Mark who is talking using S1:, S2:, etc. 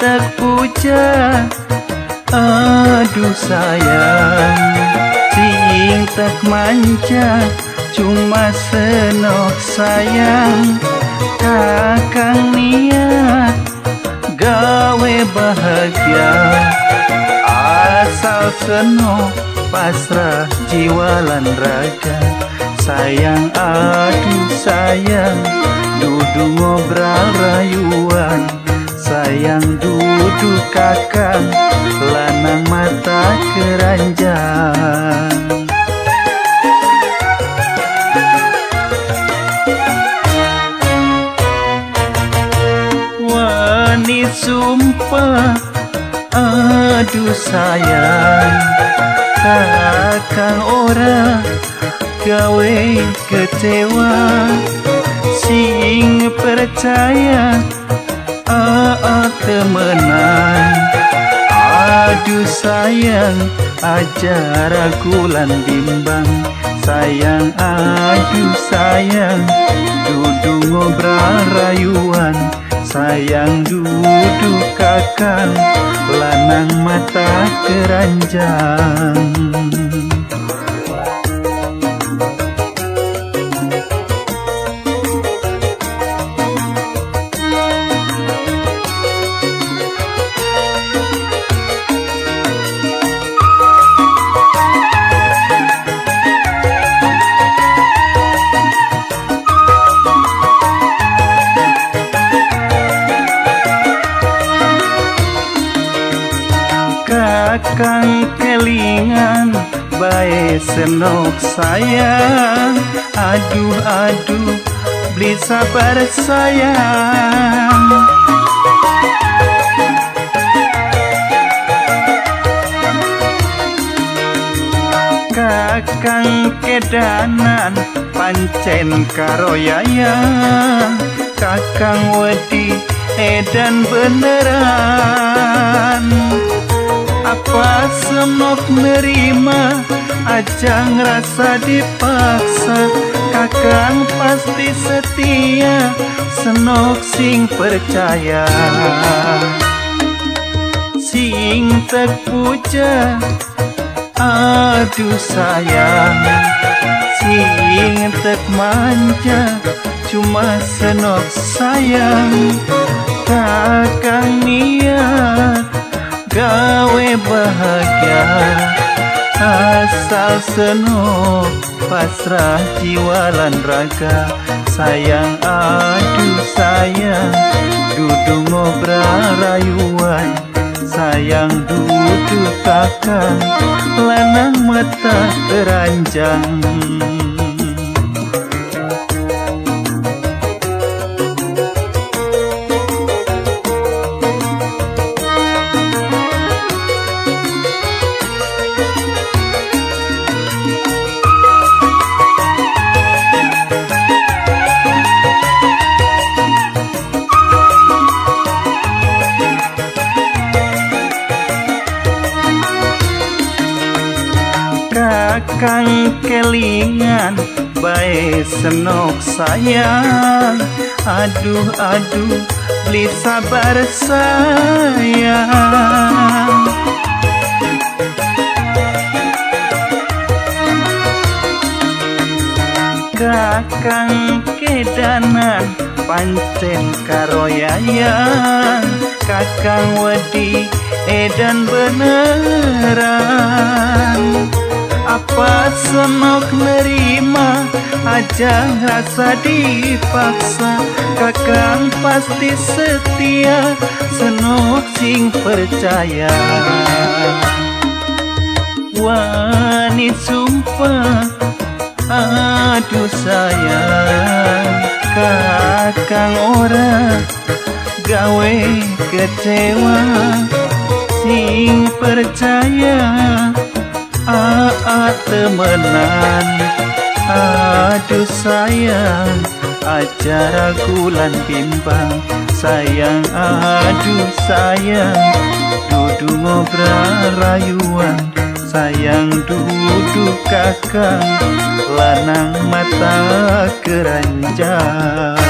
S1: tak puja. Aduh sayang, sing tak manja, cuma senok sayang. Kakang niat gawe bahagia, asal senok pasrah jiwa lan raga. Sayang aduh sayang, dudu ngobrol rayuan. Sayang dudu kakang, lanang mata keranjang. Wani sumpah, aduh sayang, kakang ora gawe kecewa. Sing percaya temenan. Aduh sayang, ajar aku lan bimbang. Sayang aduh sayang, dudu ngobrol rayuan. Sayang dudu kakang, lanang mata keranjang. Kakang kelingan bae senok sayang. Aduh aduh beli sabar sayang. Kakang kedanan pancen karo yayang. Kakang wedi edan beneran. Apa senok nerima, aja ngerasa dipaksa. Kakang pasti setia, senok sing percaya. Sing tak puja, aduh sayang, sing tak manja, cuma senok sayang. Kakang niat gawe bahagia, asal senok pasrah jiwa lan raga. Sayang aduh sayang, dudu ngobrol rayuan. Sayang dudu kakang, lanang mata keranjang. Kakang kelingan bae senok sayang. Aduh aduh beli sabar sayang. Kakang kedanan pancen karo yayang. Kakang wedi edan beneran. Apa senok nerima, aja rasa dipaksa. Kakang pasti setia, senok sing percaya. Wani sumpah, aduh sayang, kakang ora gawe kecewa. Sing percaya temenan. Aduh sayang, ajar aku lan bimbang. Sayang aduh sayang, dudu ngobrol rayuan. Sayang dudu kakang, lanang mata keranjang.